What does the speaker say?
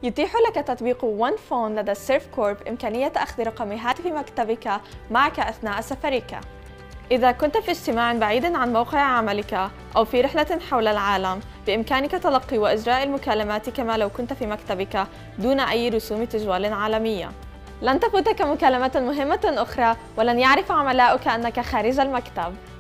يتيح لك تطبيق OnePhone لدى سيرفكورب إمكانية أخذ رقم هاتف مكتبك معك أثناء سفرك. إذا كنت في اجتماع بعيد عن موقع عملك أو في رحلة حول العالم، بإمكانك تلقي وإجراء المكالمات كما لو كنت في مكتبك دون أي رسوم تجوال عالمية. لن تفوتك مكالمة مهمة أخرى، ولن يعرف عملاؤك أنك خارج المكتب.